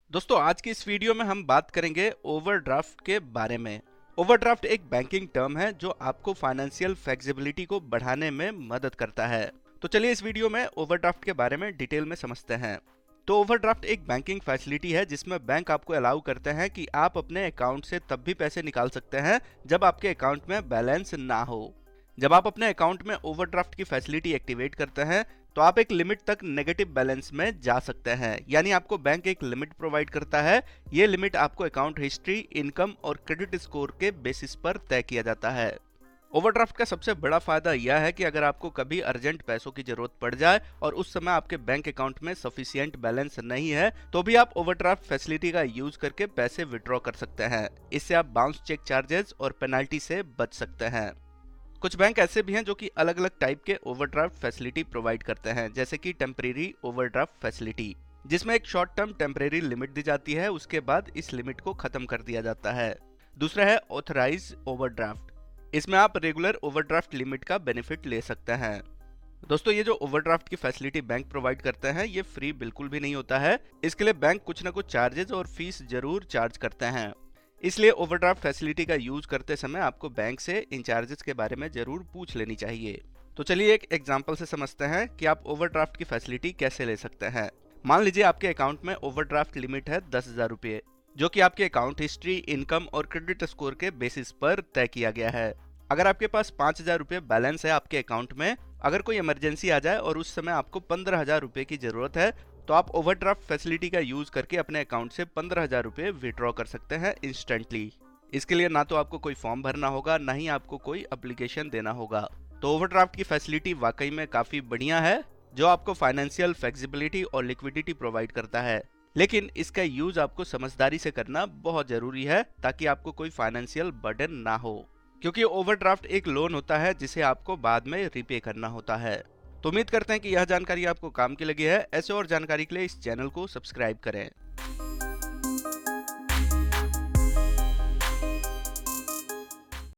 दोस्तों आज की इस वीडियो में हम बात करेंगे ओवरड्राफ्ट के बारे में। ओवरड्राफ्ट एक बैंकिंग टर्म है जो आपको फाइनेंशियल फ्लेक्सिबिलिटी को बढ़ाने में मदद करता है। तो चलिए इस वीडियो में ओवरड्राफ्ट के बारे में डिटेल में समझते हैं। तो ओवरड्राफ्ट एक बैंकिंग फैसिलिटी है जिसमें बैंक आपको अलाउ करते हैं कि आप अपने अकाउंट से तब भी पैसे निकाल सकते हैं जब आपके अकाउंट में बैलेंस ना हो। जब आप अपने अकाउंट में ओवरड्राफ्ट की फैसिलिटी एक्टिवेट करते हैं तो आप एक लिमिट तक नेगेटिव बैलेंस में जा सकते हैं, यानी आपको बैंक एक लिमिट प्रोवाइड करता है। ये लिमिट आपको अकाउंट हिस्ट्री, इनकम और क्रेडिट स्कोर के बेसिस पर तय किया जाता है। ओवरड्राफ्ट का सबसे बड़ा फायदा यह है कि अगर आपको कभी अर्जेंट पैसों की जरूरत पड़ जाए और उस समय आपके बैंक अकाउंट में सफिशिएंट बैलेंस नहीं है तो भी आप ओवरड्राफ्ट फैसिलिटी का यूज करके पैसे विड्रॉ कर सकते हैं। इससे आप बाउंस चेक चार्जेस और पेनल्टी से बच सकते हैं। कुछ बैंक ऐसे भी हैं जो कि अलग अलग टाइप के ओवरड्राफ्ट फैसिलिटी प्रोवाइड करते हैं, जैसे कि टेम्परेरी ओवरड्राफ्ट फैसिलिटी, जिसमें एक शॉर्ट टर्म टेम्परेरी लिमिट दी जाती है, उसके बाद इस लिमिट को खत्म कर दिया जाता है। दूसरा है ऑथराइज ओवरड्राफ्ट, इसमें आप रेगुलर ओवरड्राफ्ट लिमिट का बेनिफिट ले सकते हैं। दोस्तों ये जो ओवरड्राफ्ट की फैसिलिटी बैंक प्रोवाइड करते हैं ये फ्री बिल्कुल भी नहीं होता है, इसके लिए बैंक कुछ ना कुछ चार्जेस और फीस जरूर चार्ज करते हैं। इसलिए ओवरड्राफ्ट फैसिलिटी का यूज करते समय आपको बैंक से इन चार्जेस के बारे में जरूर पूछ लेनी चाहिए। तो चलिए एक एग्जांपल से समझते हैं कि आप ओवरड्राफ्ट की फैसिलिटी कैसे ले सकते हैं। मान लीजिए आपके अकाउंट में ओवरड्राफ्ट लिमिट है 10,000 रुपये, जो कि आपके अकाउंट हिस्ट्री, इनकम और क्रेडिट स्कोर के बेसिस पर तय किया गया है। अगर आपके पास 5,000 रुपये बैलेंस है आपके अकाउंट में, अगर कोई इमरजेंसी आ जाए और उस समय आपको 15,000 रुपये की जरूरत है तो आप ओवरड्राफ्ट फैसिलिटी का यूज करके अपने अकाउंट से 15,000 रुपये विड्रॉ कर सकते हैं इंस्टेंटली। इसके लिए ना तो आपको कोई फॉर्म भरना होगा, ना ही आपको कोई एप्लीकेशन देना होगा। तो ओवरड्राफ्ट की फैसिलिटी वाकई में काफी बढ़िया है जो आपको फाइनेंशियल फ्लेक्सिबिलिटी और लिक्विडिटी प्रोवाइड करता है, लेकिन इसका यूज आपको समझदारी से करना बहुत जरूरी है ताकि आपको कोई फाइनेंशियल बर्डन ना हो, क्योंकि ओवरड्राफ्ट एक लोन होता है जिसे आपको बाद में रिपे करना होता है। तो उम्मीद करते हैं कि यह जानकारी आपको काम की लगी है। ऐसे और जानकारी के लिए इस चैनल को सब्सक्राइब करें।